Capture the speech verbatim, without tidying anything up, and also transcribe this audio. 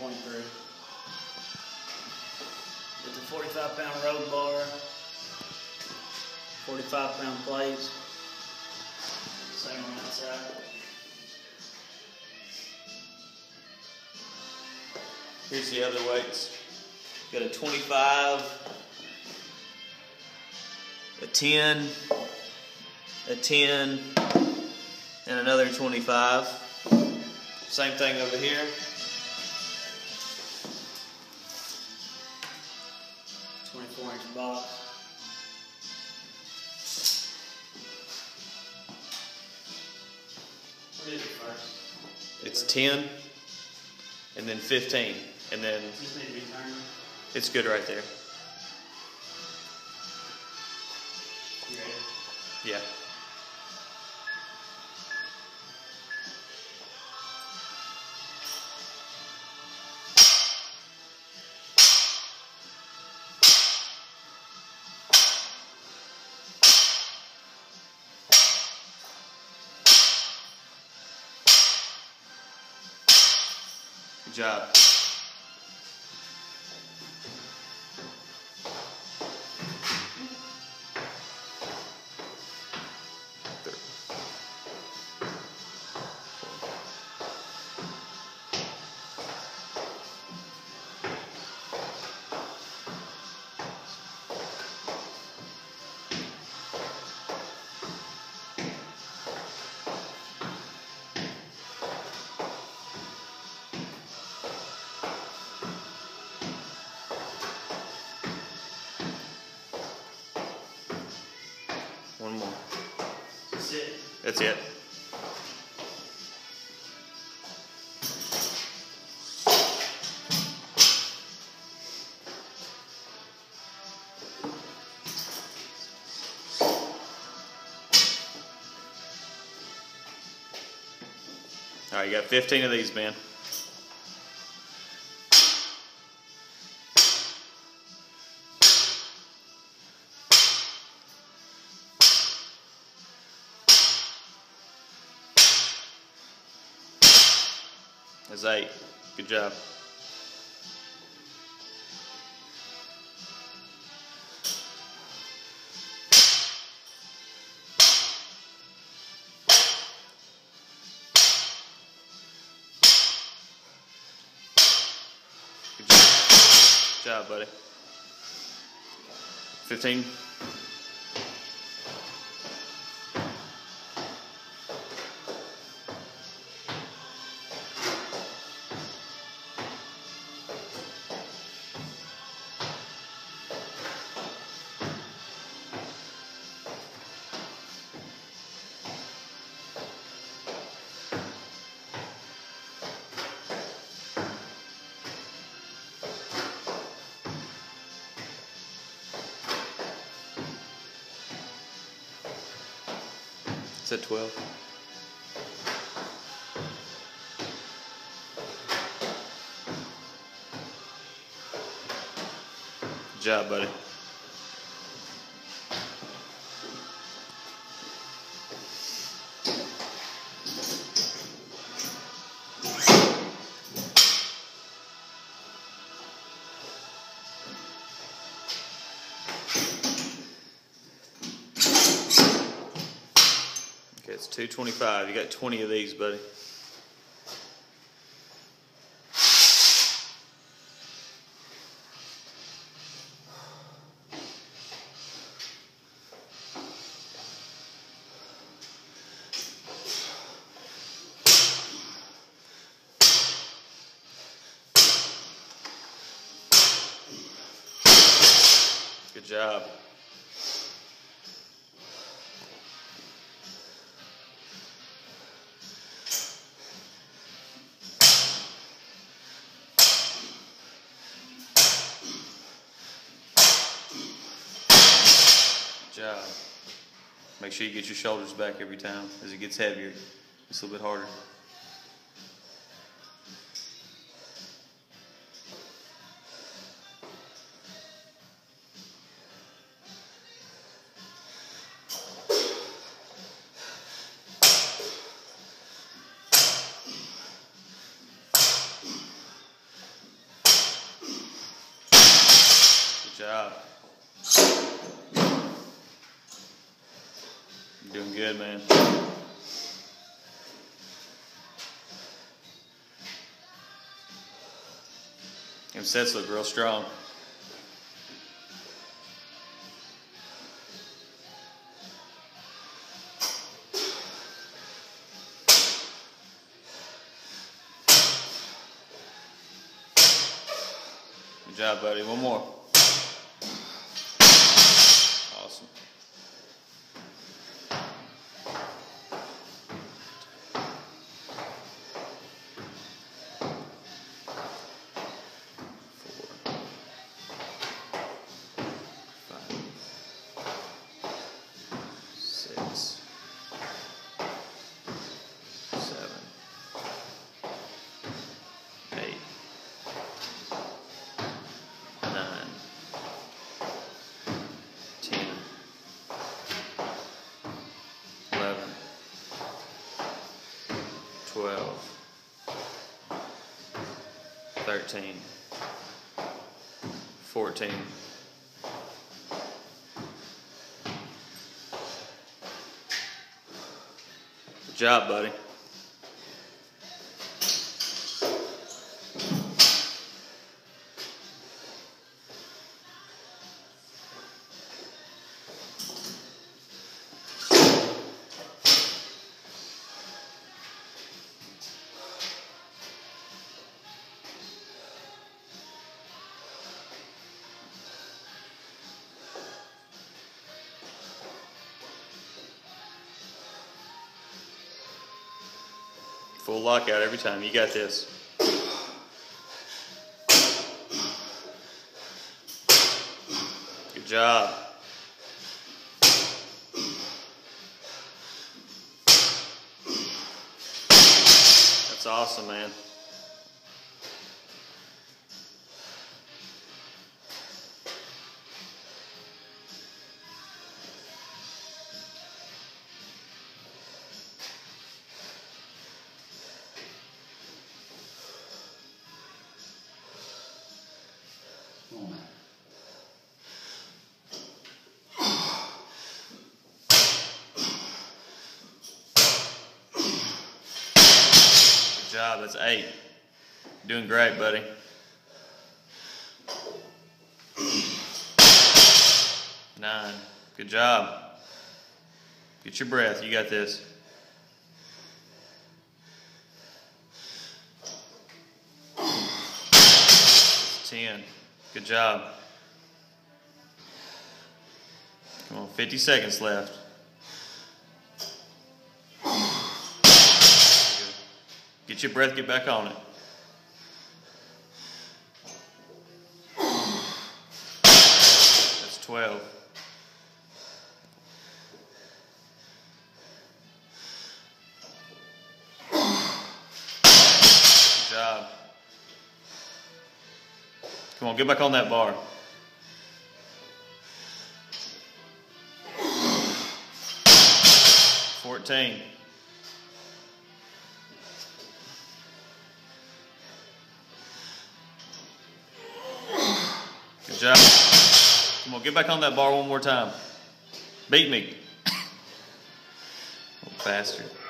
twenty-three. It's a forty-five pound road bar, forty-five pound plates. Same on that side. Here's the other weights. Got a twenty-five, a ten, a ten, and another twenty-five. Same thing over here. twenty-four inch box. What is it first? It's ten, and then fifteen, and then Does this need to be turned? it's good right there. You ready? Yeah. Good job. One more. That's it. That's it. All right, you got fifteen of these, man. That's eight. Good job. Good job. Good job, buddy. fifteen. It's at twelve. Good job, buddy. Okay, it's two twenty-five. You got twenty of these, buddy. Good job. Good job. Make sure you get your shoulders back every time. As it gets heavier, it's a little bit harder. Good job. You're doing good, man. Them sets look real strong. Good job, buddy. One more. Awesome. Four. Five. Six. Seven. Eight. Nine, ten, eleven, twelve, thirteen, fourteen. Good job, buddy. Full lockout every time. You got this. Good job. That's awesome, man. Oh, man. Good job. That's eight. You're doing great, buddy. Nine. Good job. Get your breath. You got this. ten. Good job. Come on, fifty seconds left. Get your breath, get back on it. That's twelve. Good job. Come on, get back on that bar. fourteen. Good job. Come on, get back on that bar one more time. Beat me. Little bastard.